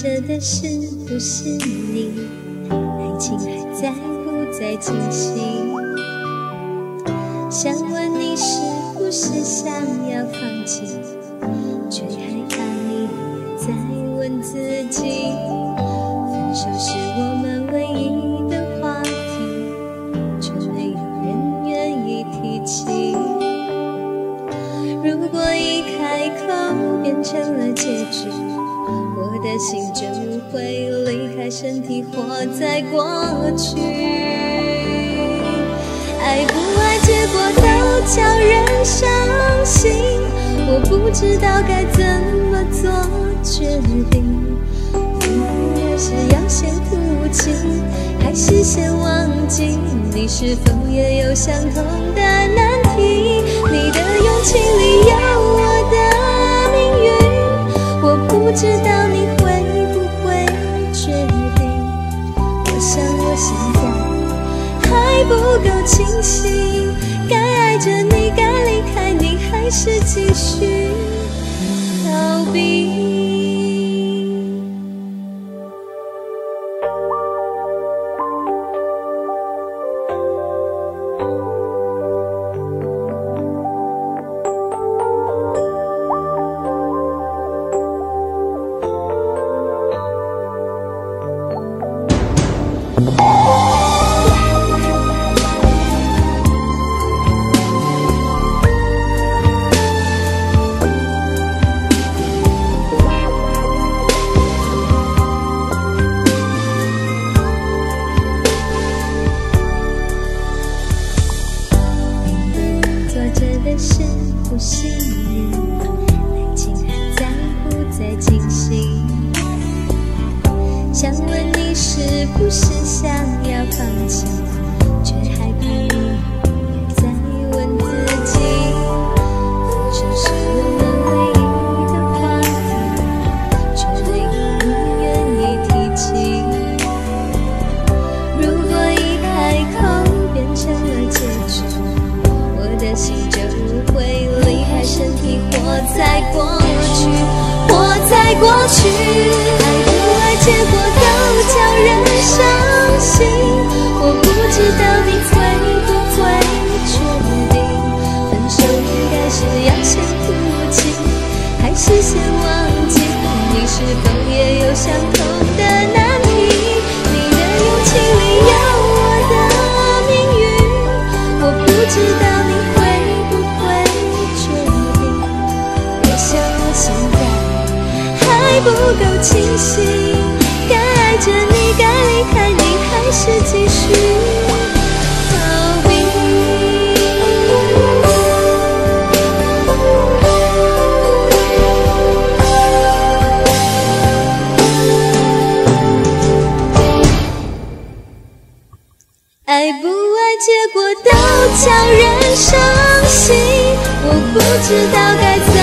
着的是不是你？爱情还在不在进行？想问你是不是想要放弃，却害怕你也在问自己。分手是我们唯一的话题，却没有人愿意提起。如果一开口变成了结局，我的心就会离开身体，活在过去。爱不爱结果都叫人伤心，我不知道该怎么做决定。分开是要先哭泣，还是先忘记？你是否也有相同的难题？你的勇气里有我的命运，我不知道你会不会决定。我想我现在还不够清醒，该爱着你，该离开你，还是继续逃避？是不是你？爱情还在不在进行？想问你是不是想要放弃，却害怕你也在问自己。分手是我们唯一的话题，却没有人愿意提起。如果一开口变成了结局，我的心就会离开身体，活在过去，活在过去。爱不爱结果都叫人伤心，我不知道你会不会决定。分手应该是要先哭泣，还是先忘记？你是否也有相同的难题？你的勇气里有我的命运，我不知道你会不会决定。我想我现在还不够清醒，该爱着你，该离开你，还是继续逃避？爱不爱结果都叫人伤心，我不知道该怎么